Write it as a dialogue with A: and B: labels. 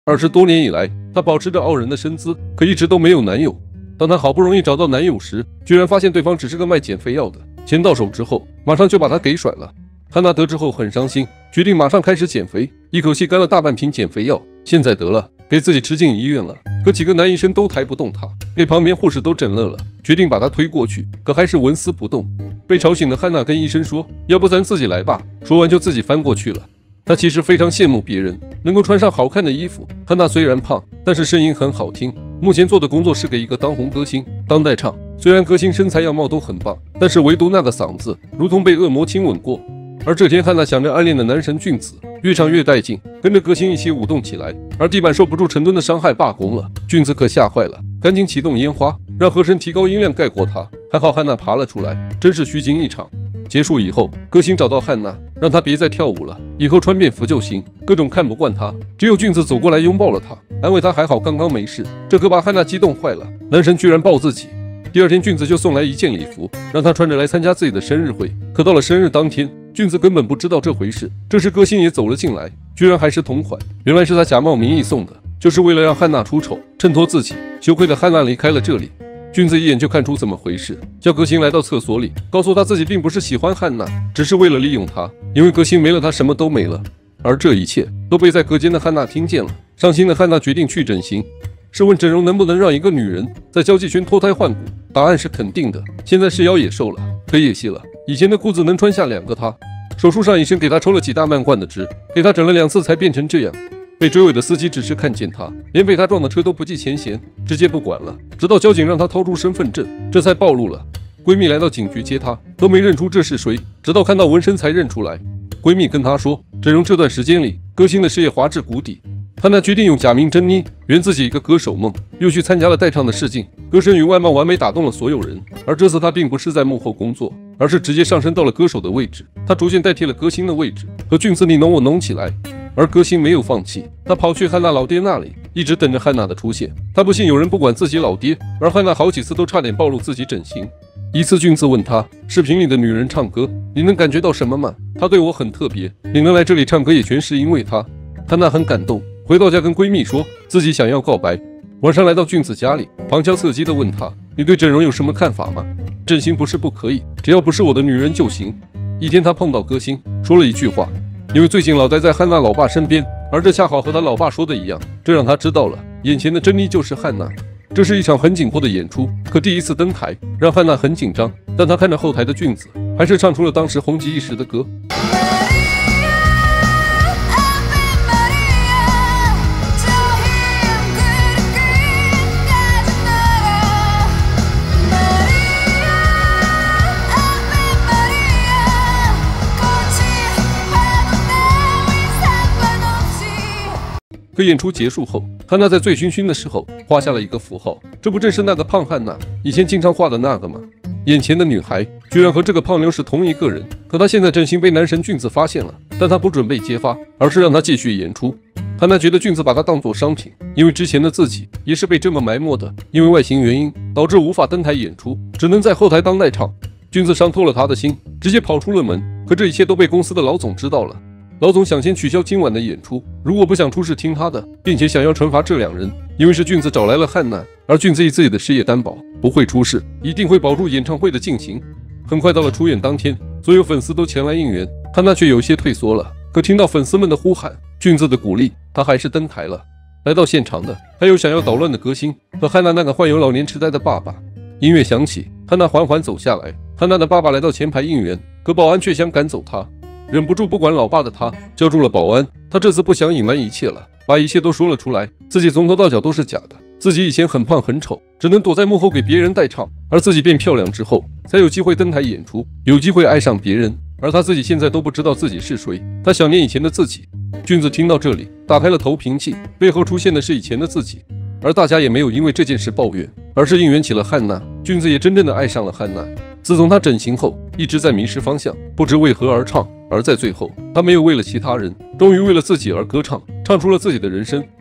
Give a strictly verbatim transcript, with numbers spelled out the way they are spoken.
A: 二十多年以来，她保持着傲人的身姿，可一直都没有男友。当她好不容易找到男友时，居然发现对方只是个卖减肥药的，钱到手之后，马上就把她给甩了。汉娜得知后很伤心，决定马上开始减肥，一口气干了大半瓶减肥药。现在得了，给自己吃进医院了，可几个男医生都抬不动她，给旁边护士都整乐了，决定把她推过去，可还是纹丝不动。被吵醒的汉娜跟医生说：“要不咱自己来吧。”说完就自己翻过去了。她其实非常羡慕别人能够穿上好看的衣服。汉娜虽然胖，但是声音很好听。目前做的工作是给一个当红歌星当代唱，虽然歌星身材样貌都很棒，但是唯独那个嗓子如同被恶魔亲吻过。而这天，汉娜想着暗恋的男神俊子，越唱越带劲，跟着歌星一起舞动起来。而地板受不住陈墩的伤害罢工了，俊子可吓坏了，赶紧启动烟花，让和声提高音量盖过他。还好汉娜爬了出来，真是虚惊一场。结束以后，歌星找到汉娜，让她别再跳舞了，以后穿便服就行，各种看不惯她。只有俊子走过来拥抱了她，安慰她还好，刚刚没事。这可把汉娜激动坏了，男神居然抱自己。第二天，俊子就送来一件礼服，让她穿着来参加自己的生日会。可到了生日当天，俊子根本不知道这回事。这时歌星也走了进来，居然还是同款，原来是他假冒名义送的，就是为了让汉娜出丑，衬托自己。羞愧的汉娜离开了这里。俊子一眼就看出怎么回事，叫歌星来到厕所里，告诉他自己并不是喜欢汉娜，只是为了利用她，因为歌星没了他什么都没了。而这一切都被在隔间的汉娜听见了。伤心的汉娜决定去整形，试问整容能不能让一个女人在交际圈脱胎换骨？答案是肯定的。现在是腰也瘦了，腿也细了，以前的裤子能穿下两个她。手术上医生给她抽了几大满贯的脂，给她整了两次才变成这样。被追尾的司机只是看见她，连被她撞的车都不计前嫌，直接不管了。直到交警让她掏出身份证，这才暴露了。闺蜜来到警局接她，都没认出这是谁，直到看到纹身才认出来。闺蜜跟她说，整容这段时间里，歌星的事业滑至谷底。汉娜决定用假名珍妮圆自己一个歌手梦，又去参加了代唱的试镜。歌声与外貌完美打动了所有人，而这次她并不是在幕后工作，而是直接上升到了歌手的位置。她逐渐代替了歌星的位置，和俊子你侬我侬起来。而歌星没有放弃，他跑去汉娜老爹那里，一直等着汉娜的出现。他不信有人不管自己老爹，而汉娜好几次都差点暴露自己整形。一次俊子问他，视频里的女人唱歌，你能感觉到什么吗？她对我很特别，你能来这里唱歌也全是因为她。汉娜很感动，回到家跟闺蜜说自己想要告白。晚上来到俊子家里，旁敲侧击地问他，你对整容有什么看法吗？整形不是不可以，只要不是我的女人就行。一天他碰到歌星，说了一句话，因为最近老待在汉娜老爸身边，而这恰好和他老爸说的一样，这让他知道了眼前的珍妮就是汉娜。这是一场很紧迫的演出，可第一次登台让汉娜很紧张，但她看着后台的俊子，还是唱出了当时红极一时的歌。可演出结束后，汉娜在醉醺醺的时候画下了一个符号，这不正是那个胖汉娜以前经常画的那个吗？眼前的女孩居然和这个胖妞是同一个人。可她现在整形被男神俊子发现了，但她不准备揭发，而是让她继续演出。汉娜觉得俊子把她当作商品，因为之前的自己也是被这么埋没的，因为外形原因导致无法登台演出，只能在后台当代唱。俊子伤透了她的心，直接跑出了门。可这一切都被公司的老总知道了。老总想先取消今晚的演出，如果不想出事听他的，并且想要惩罚这两人，因为是俊子找来了汉娜，而俊子以自己的事业担保不会出事，一定会保住演唱会的进行。很快到了出演当天，所有粉丝都前来应援，汉娜却有些退缩了。可听到粉丝们的呼喊，俊子的鼓励，她还是登台了。来到现场的还有想要捣乱的歌星和汉娜那个患有老年痴呆的爸爸。音乐响起，汉娜缓缓走下来，汉娜的爸爸来到前排应援，可保安却想赶走他。忍不住不管老爸的他叫住了保安，他这次不想隐瞒一切了，把一切都说了出来，自己从头到脚都是假的，自己以前很胖很丑，只能躲在幕后给别人代唱，而自己变漂亮之后才有机会登台演出，有机会爱上别人，而他自己现在都不知道自己是谁，他想念以前的自己。俊子听到这里打开了投屏器，背后出现的是以前的自己，而大家也没有因为这件事抱怨，而是应援起了汉娜。俊子也真正的爱上了汉娜。自从他整形后一直在迷失方向，不知为何而唱，而在最后他没有为了其他人，终于为了自己而歌唱，唱出了自己的人生。